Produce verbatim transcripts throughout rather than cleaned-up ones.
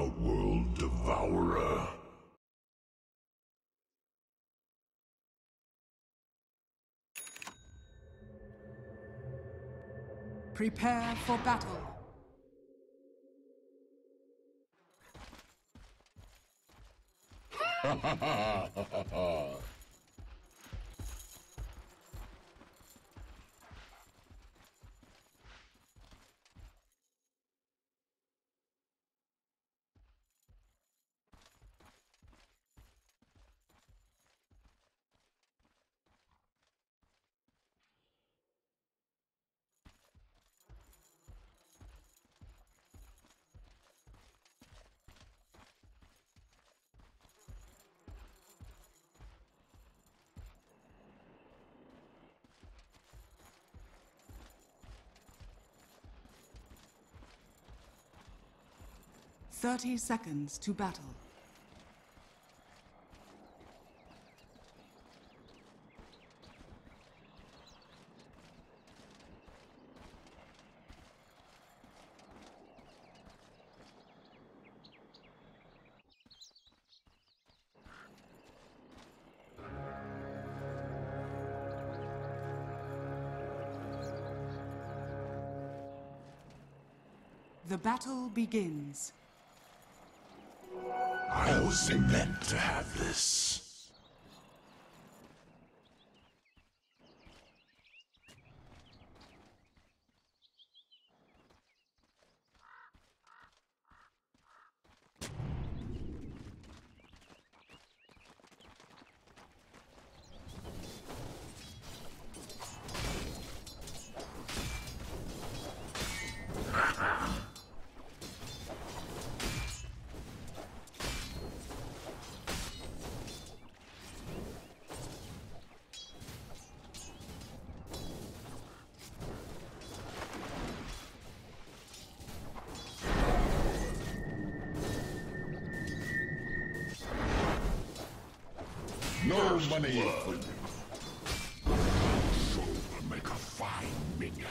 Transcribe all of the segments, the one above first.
world devourer. Prepare for battle. Ha ha ha ha ha! Thirty seconds to battle. The battle begins. I was meant to have this. No money for you. Soul will make a fine minion.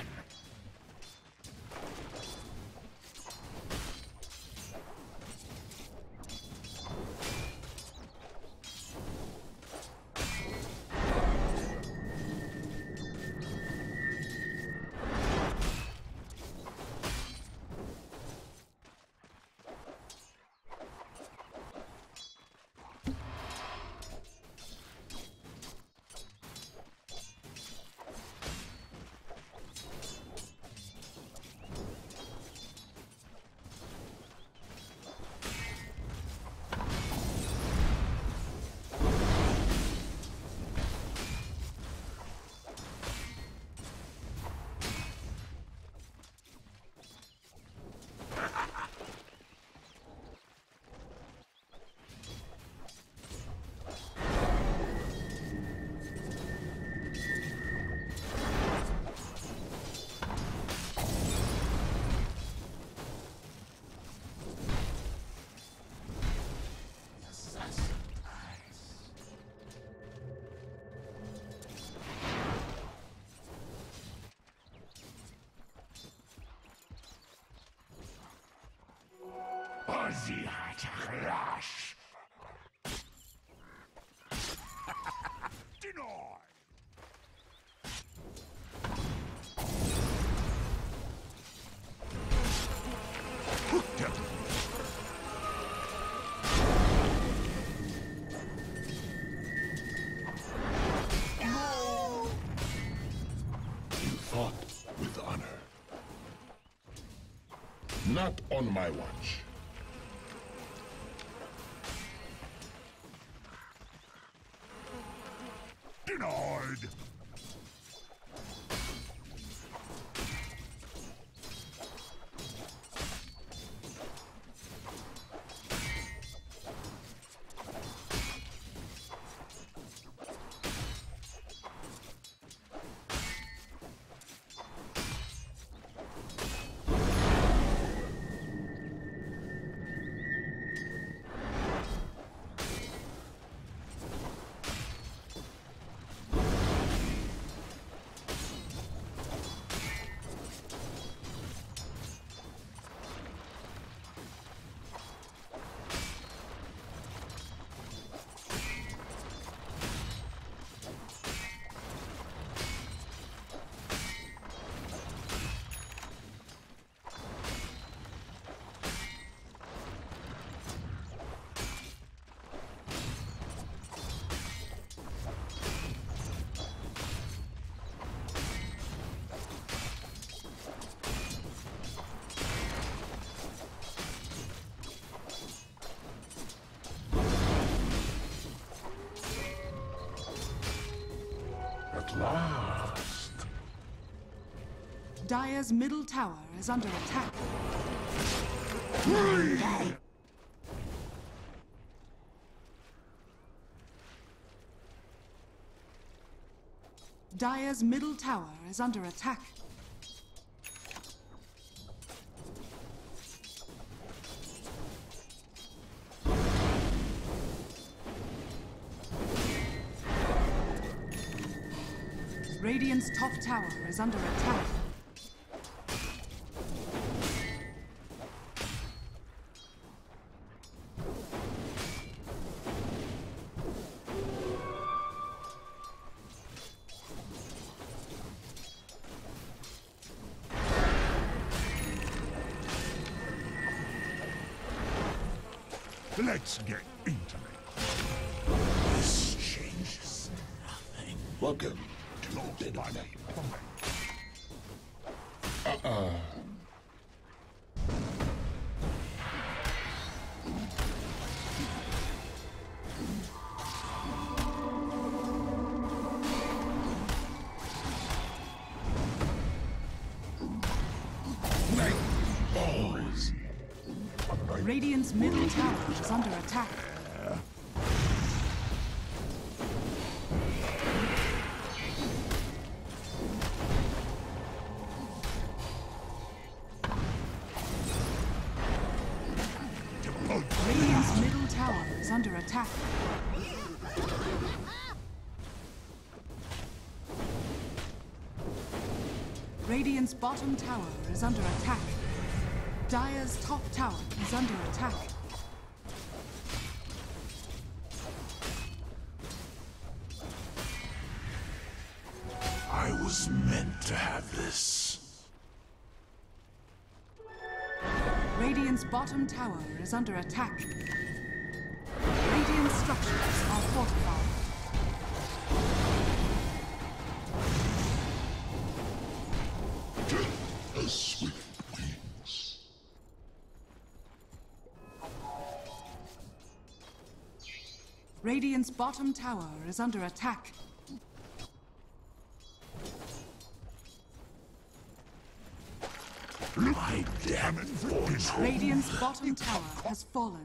Sie hat Crash. Denied. Hooked him. No. You fought with honor. Not on my watch. Denied! Dire's middle tower is under attack. Dire's middle tower is under attack. Radiant's top tower is under attack. Let's get intimate. This changes nothing. Welcome to the dead of night. Uh-uh. Night falls. Radiant's middle tower is under attack. Radiant's middle tower is under attack. Radiant's bottom tower is under attack. Dire's top tower is under attack. I was meant to have this. Radiant's bottom tower is under attack. Radiant structures are fortified. A swift wings. Radiant's bottom tower is under attack. My damning voice. Radiant's bottom tower has fallen.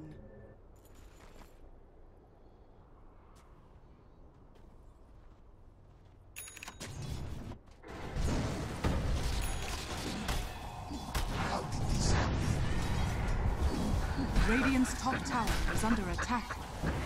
Radiant's top tower is under attack.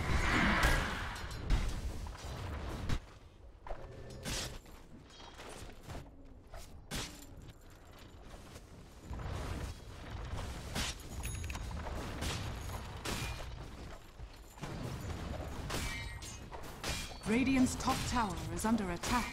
Radiant's top tower is under attack.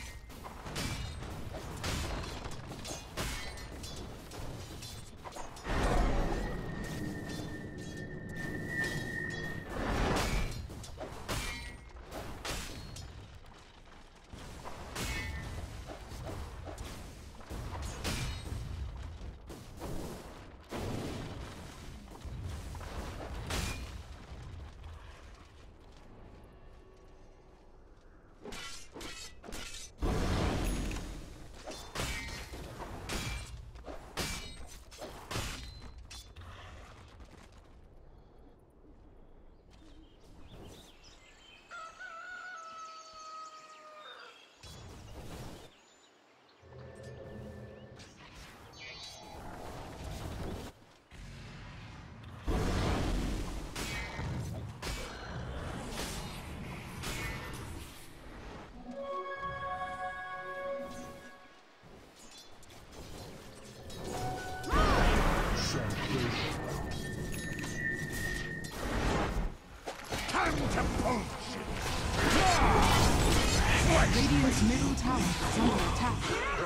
Radiant's middle tower is under attack.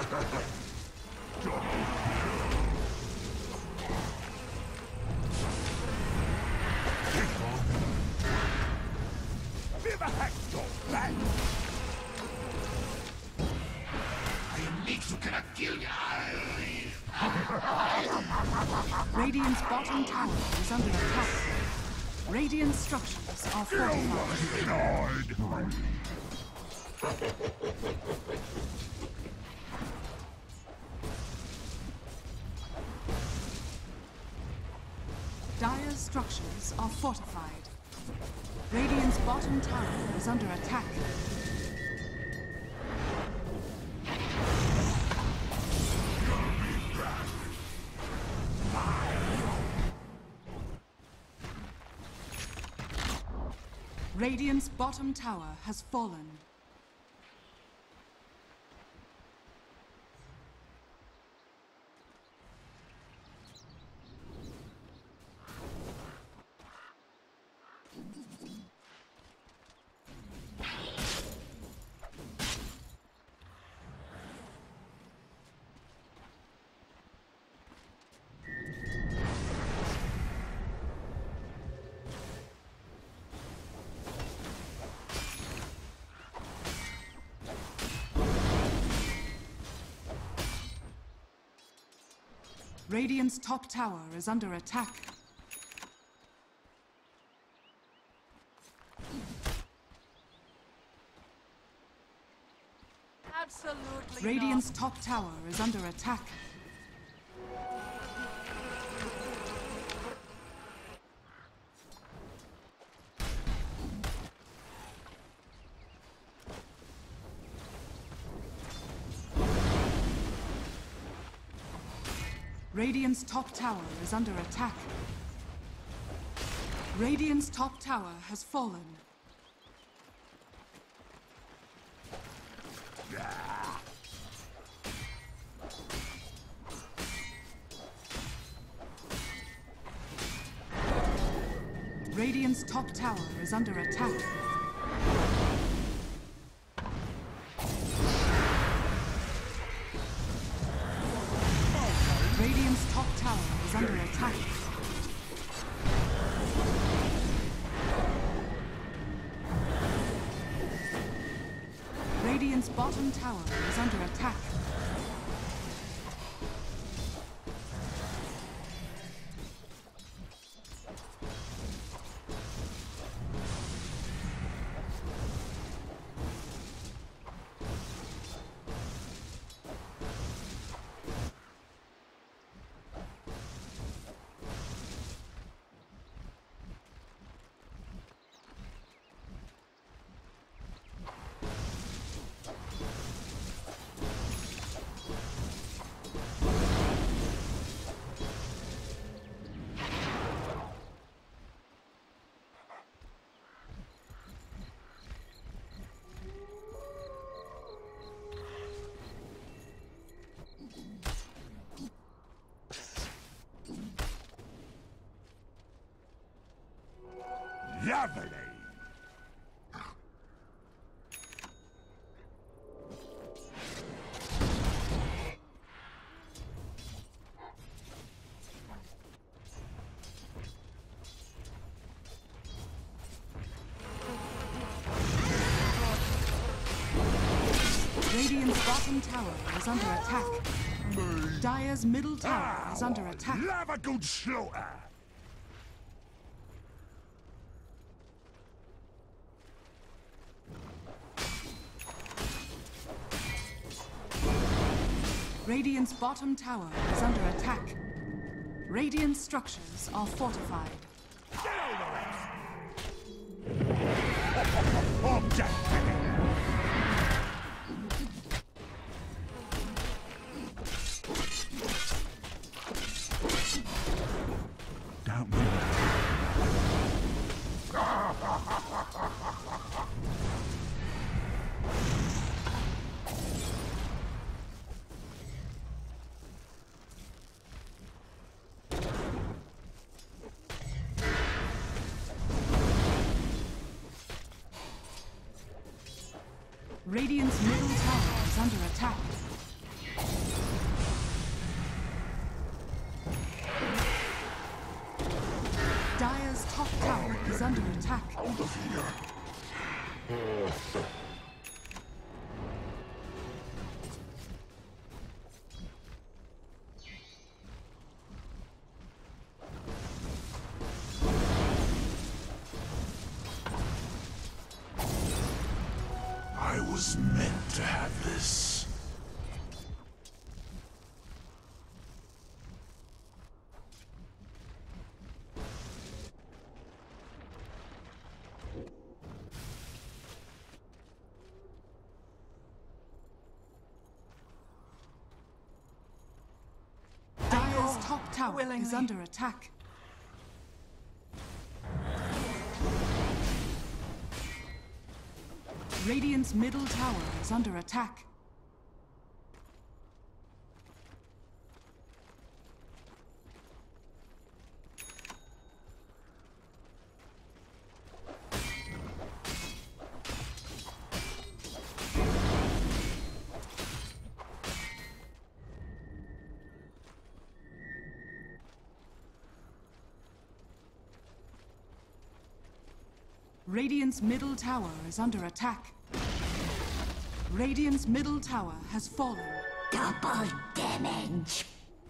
Viva Hector, back! I need to cannot kill you. Radiant's bottom tower is under attack. Radiant structures are fortified. Denied. Dire's structures are fortified. Radiant's bottom tower is under attack. Radiant's bottom tower has fallen. Radiant's top tower is under attack. Absolutely Radiant's not. top tower is under attack. Radiant's top tower is under attack. Radiant's top tower has fallen. Radiant's top tower is under attack. Radiant's top tower is under attack. Radiant's bottom tower is under attack. Lovely! Radiant's bottom tower is under attack. Dire's middle tower is under attack. Love a good slaughter! Radiant's bottom tower is under attack. Radiant structures are fortified. Get over it! Object! Don't move. Radiant's middle tower is under attack. Dire's top tower is under attack. Out of here! I was meant to have this. tower willingly. is under attack. Radiant's middle tower is under attack. Radiant's middle tower is under attack. Radiant's middle tower has fallen. Double damage.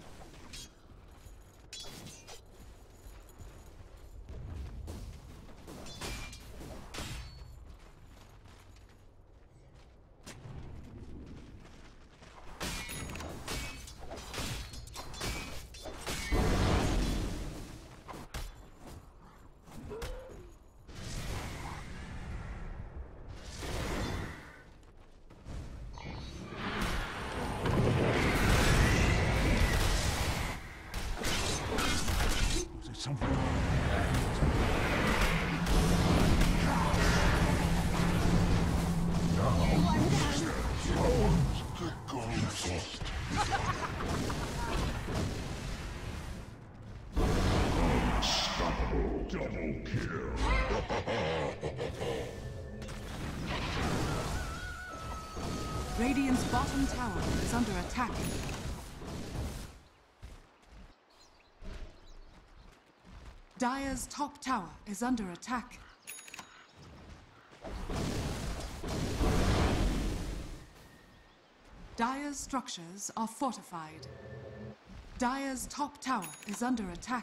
Double kill. Radiant's bottom tower is under attack. Dire's top tower is under attack. Dire's structures are fortified. Dire's top tower is under attack.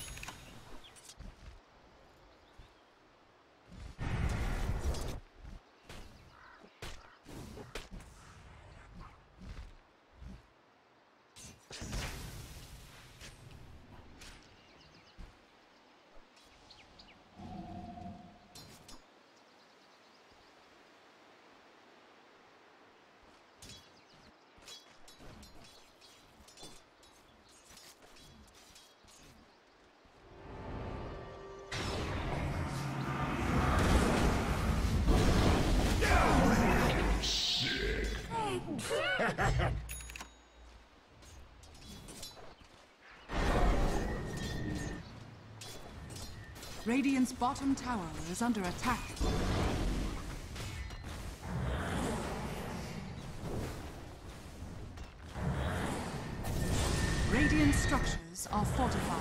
Radiant's bottom tower is under attack. Radiant structures are fortified.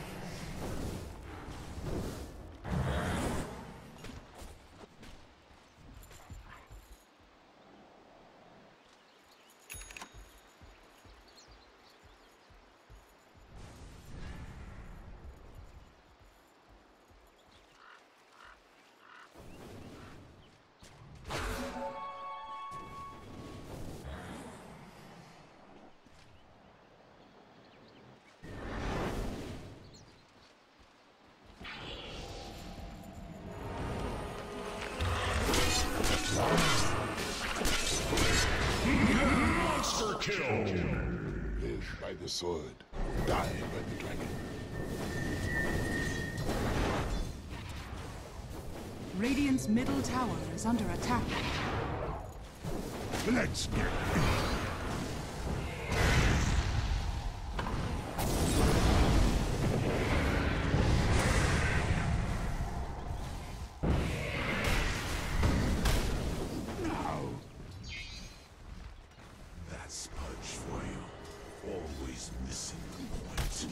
Monster kill! Live by the sword, die by the dragon. Radiant's middle tower is under attack. Let's get that's punch for you. Always missing the point.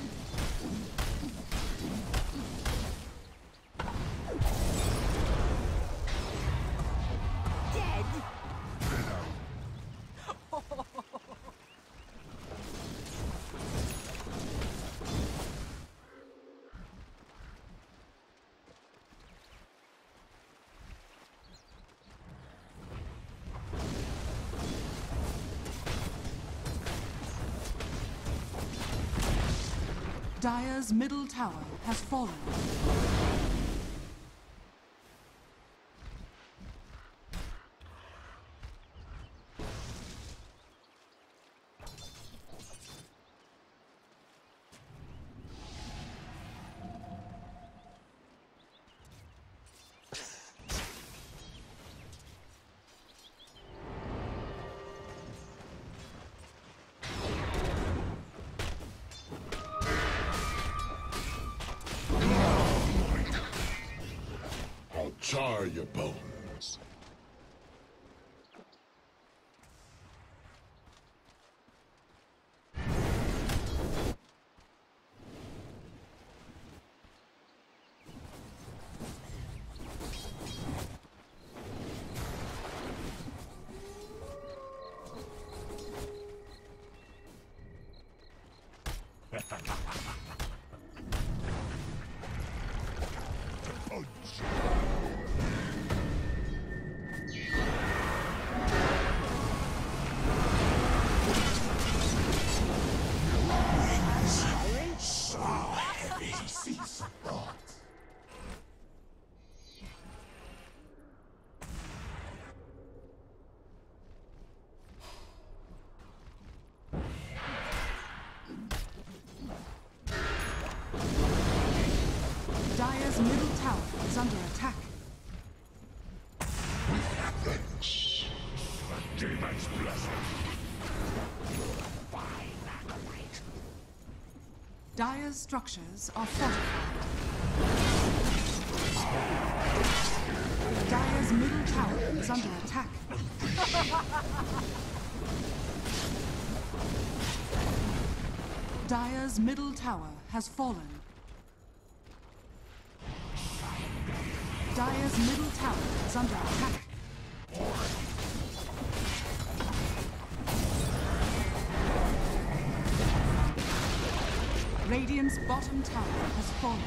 Dead. Dire's middle tower has fallen. char your bones. Dire's middle tower is under attack. Demon's blessing. Dire's structures are fortified. Dire's middle tower is under attack. Dire's middle tower has fallen. Dire's middle tower is under attack. Radiant's bottom tower has fallen.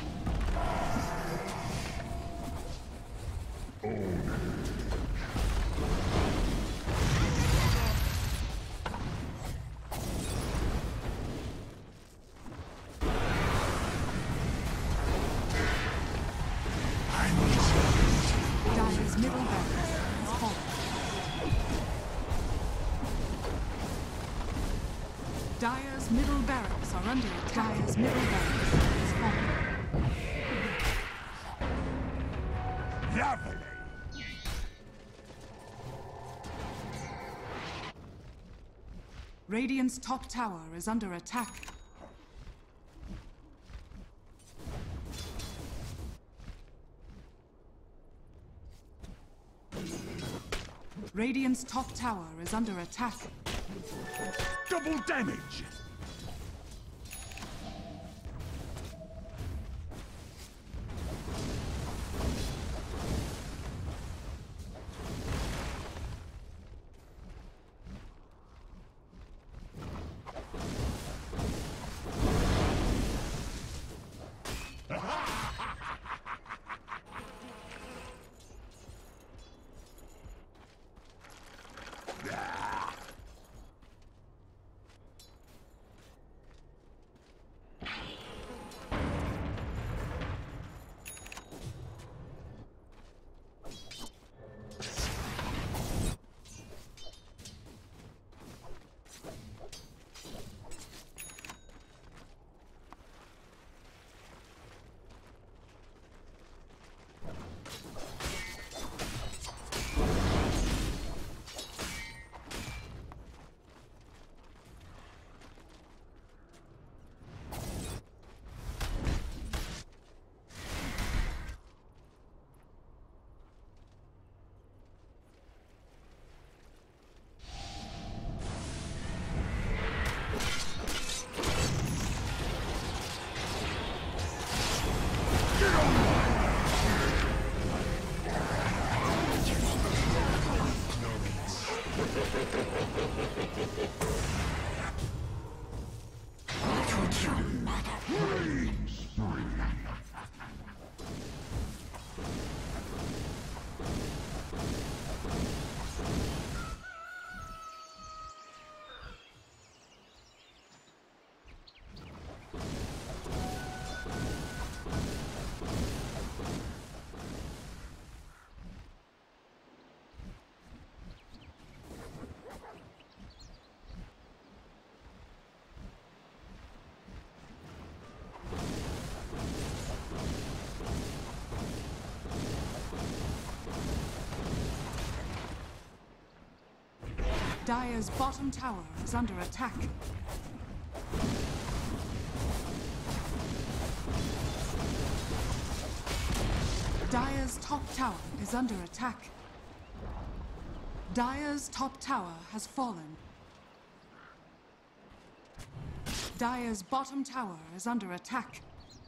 Dire's middle barracks has fallen. Dire's middle barracks are under attack. Dire's middle barracks has fallen. Lovely. Radiant's top tower is under attack. Radiant's top tower is under attack. Double damage. Dire's bottom tower is under attack. Dire's top tower is under attack. Dire's top tower has fallen. Dire's bottom tower is under attack.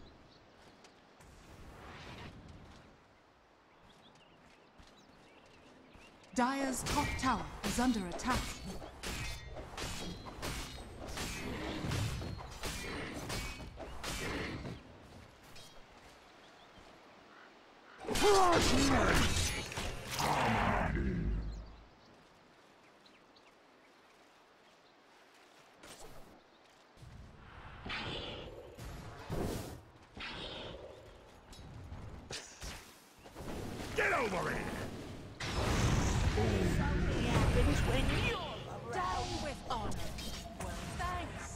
Dire's top tower is under attack. Get over it! Something happens when you're around. Down with honor. Well, thanks.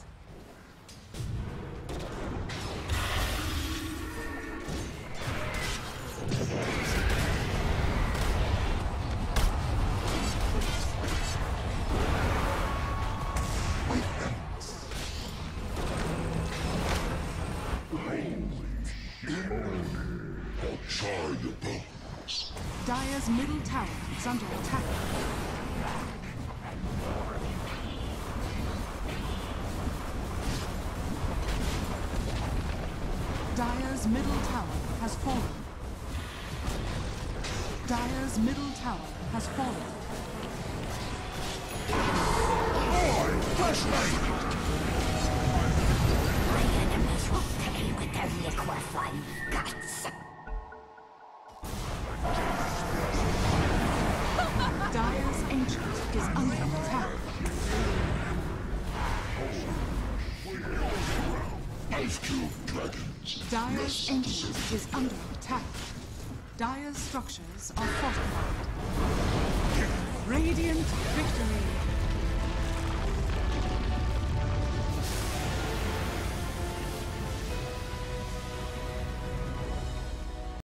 I'll try your bones. Dire's middle tower is under attack. Dire's middle tower has fallen. Dire's middle tower has fallen. My enemies will pay with their liquefying guts. Dire's ancient is under attack. I've killed dragons. Dire's ancient is under attack. Dire's structures are fortified. Radiant victory!